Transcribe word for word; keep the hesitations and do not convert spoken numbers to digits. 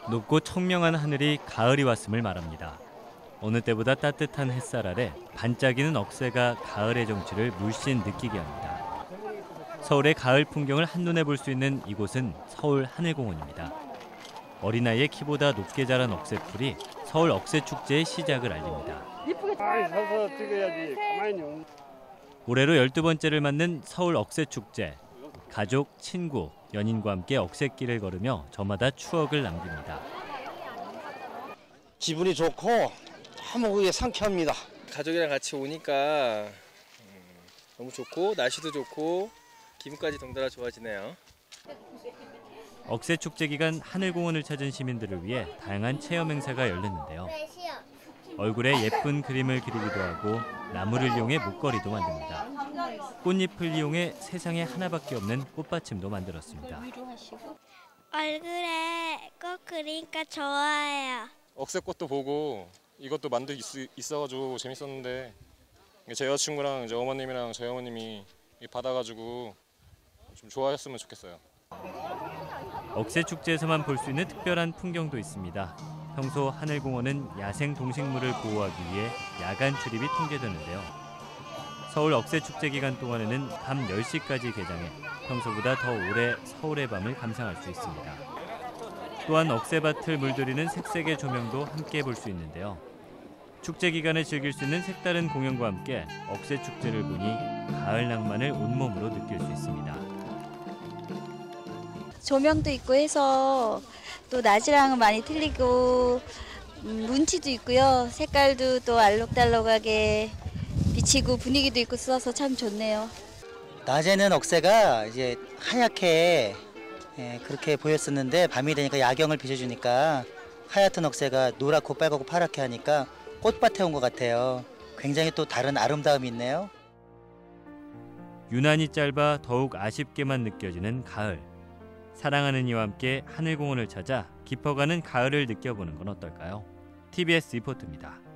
높고 청명한 하늘이 가을이 왔음을 말합니다. 어느 때보다 따뜻한 햇살 아래 반짝이는 억새가 가을의 정취를 물씬 느끼게 합니다. 서울의 가을 풍경을 한눈에 볼 수 있는 이곳은 서울 하늘공원입니다. 어린아이의 키보다 높게 자란 억새풀이 서울 억새축제의 시작을 알립니다. 가만히 서서 찍어야지. 가만히. 올해로 열두 번째를 맞는 서울 억새축제. 가족, 친구, 연인과 함께 억새길을 걸으며 저마다 추억을 남깁니다. 기분이 좋고 너무 상쾌합니다. 가족이랑 같이 오니까 너무 좋고 날씨도 좋고 기분까지 덩달아 좋아지네요. 억새축제 기간 하늘공원을 찾은 시민들을 위해 다양한 체험 행사가 열렸는데요. 얼굴에 예쁜 그림을 그리기도 하고 나무를 이용해 목걸이도 만듭니다. 꽃잎을 이용해 세상에 하나밖에 없는 꽃받침도 만들었습니다. 얼굴에 꽃 그리니까 좋아요. 억새꽃도 보고 이것도 만들 수 있어가지고 재밌었는데 제 여자친구랑 이제 어머님이랑 저희 어머님이 받아가지고 좀 좋아했으면 좋겠어요. 억새축제에서만 볼 수 있는 특별한 풍경도 있습니다. 평소 하늘공원은 야생 동식물을 보호하기 위해 야간 출입이 통제되는데요. 서울 억새축제 기간 동안에는 밤 열 시까지 개장해 평소보다 더 오래 서울의 밤을 감상할 수 있습니다. 또한 억새밭을 물들이는 색색의 조명도 함께 볼 수 있는데요. 축제 기간에 즐길 수 있는 색다른 공연과 함께 억새축제를 보니 가을 낭만을 온몸으로 느낄 수 있습니다. 조명도 있고 해서 또 낮이랑은 많이 틀리고 음, 운치도 있고요. 색깔도 또 알록달록하게 비치고 분위기도 있고 써서 참 좋네요. 낮에는 억새가 이제 하얗게 예, 그렇게 보였었는데 밤이 되니까 야경을 비춰주니까 하얗던 억새가 노랗고 빨갛고 파랗게 하니까 꽃밭에 온 것 같아요. 굉장히 또 다른 아름다움이 있네요. 유난히 짧아 더욱 아쉽게만 느껴지는 가을. 사랑하는 이와 함께 하늘공원을 찾아 깊어가는 가을을 느껴보는 건 어떨까요? 티비에스 리포트입니다.